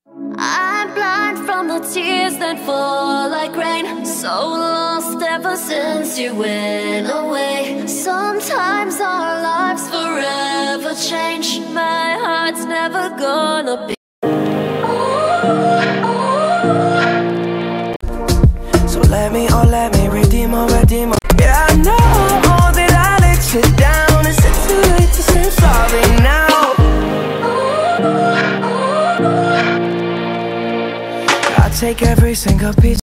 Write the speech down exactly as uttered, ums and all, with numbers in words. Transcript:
I'm blind from the tears that fall like rain, so lost ever since you went away. Sometimes our lives forever change. My heart's never gonna be. So let me, oh let me redeem or redeem or. Yeah, I know all that I let you down. Is it too late to say sorry now? I take every single piece.